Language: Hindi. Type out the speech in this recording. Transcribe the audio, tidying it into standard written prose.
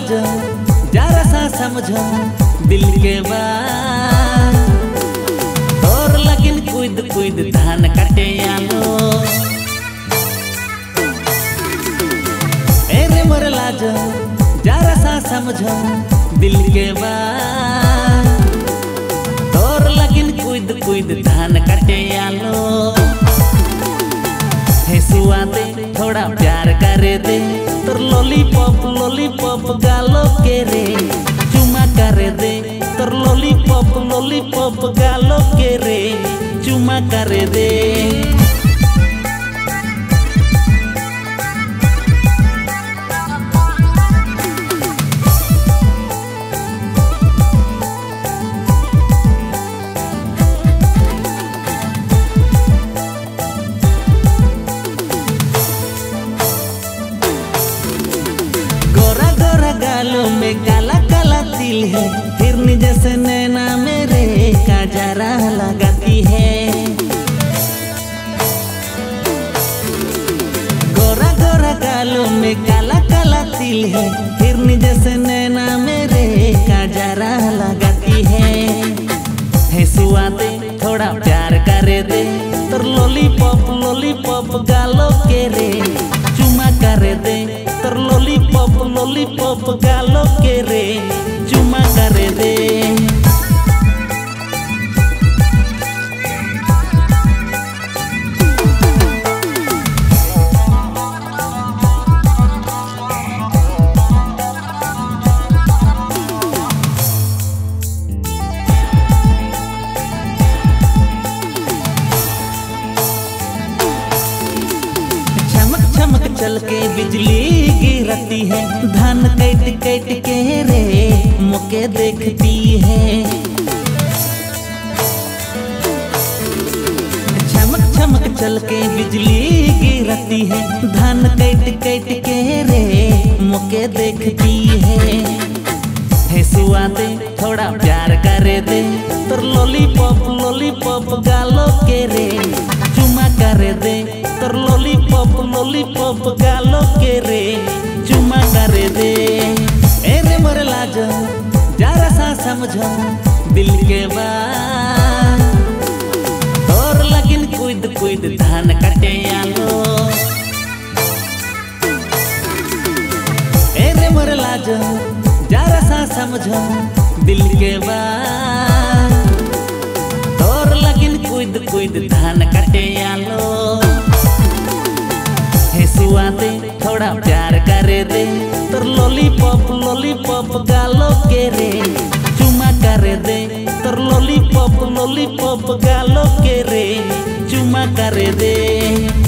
लाजो जरा सा समझो दिल के बात तोर लगिन कुद कुद धान कटे आलो एरे मोर लाजो जरा सा समझो दिल के बात तोर लगिन कुद कुद धान कटे आलो हे सुआ दे थोड़ा प्यार करे दे तोर लॉलीपॉप गालो के रे चुमा करे दे तोर लॉलीपॉप गालो के रे चुमा करे दे गालों में काला काला तिल है हिरनी जैसे नैना मेरे काजरा लगाती है गोरा गोरा गालों में काला काला तिल है हिरनी जैसे नैना मेरे काजरा लगाती है सुआ दे थोड़ा प्यार करे दे तोर लॉलीपॉप गालों के रे चुमा करे दे तोर लॉलीपॉप गालो के रे चुमा करे दे चमक चल के बिजली गिरती है धान कैट कैट के रे मुके देखती है चमक चल के बिजली गिरती है धान कैट कैट के रे मुके देखती है सुआ दे थोड़ा प्यार करे दे तोर लॉलीपॉप गालो के रे चुमा करे दे तोर लॉलीपॉप गालो के रे चुमा करे दे एरे मोर लाजो जरा सा समझो दिल के बात तोर लगिन कुद कुद धान कटे आलो एरे मोर लाजो जरा सा समझो दिल के बात तोर लगिन कुद कुद धान कटे आलो सुआ दे थोड़ा प्यार करे दे तोर लॉलीपॉप गालो के रे चुमा करे दे तोर लॉलीपॉप गालो के रे चुमा करे दे।